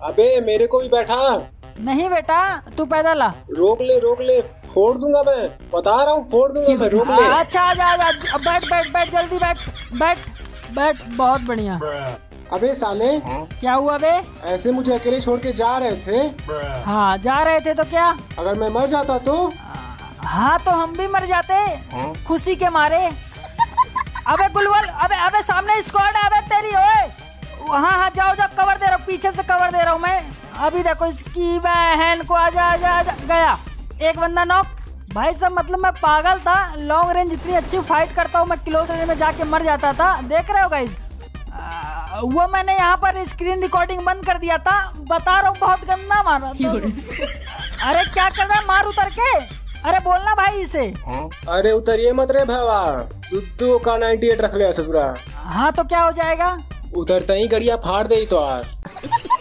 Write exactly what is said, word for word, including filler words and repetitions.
अबे मेरे को भी बैठा। नहीं बेटा तू पैदल आ। रोक ले रोक ले, फोड़ दूंगा मैं, बता रहा हूँ फोड़ दूंगा मैं, रोक ले। अच्छा आजा आजा, बैठ बैठ बैठ जल्दी बैठ बैठ बैठ, बहुत बढ़िया। अबे साले क्या हुआ बे? ऐसे मुझे अकेले छोड़ के जा रहे थे? हाँ जा रहे थे तो क्या? अगर मैं मर जाता तो? हाँ तो हम भी मर जाते खुशी के मारे। अबे गुलवल, अबे अबे सामने स्क्वाड है, अबे तेरी ओए। हाँ हाँ जाओ जाओ, कवर दे रहा हूँ, पीछे से कवर दे रहा हूँ मैं। अभी देखो इसकी बहन को, आजा आजा आजा, गया एक बंदा नॉक। भाई साहब मतलब मैं पागल था, लॉन्ग रेंज इतनी अच्छी फाइट करता हूँ मैं, क्लोज रेंज में जाके मर जाता था। देख रहे हो गाइस, वो मैंने यहाँ पर स्क्रीन रिकॉर्डिंग बंद कर दिया था, बता रहा हूँ बहुत गंदा मारा था। अरे क्या कर रहा है, मार उतर के। अरे बोलना भाई इसे। अरे उतरिए मत रे भावा, दुद्दू का नाइन्टी एट रख ले ससुरा। हाँ तो क्या हो जाएगा? उतरते ही गड़िया फाड़ दे तो यार।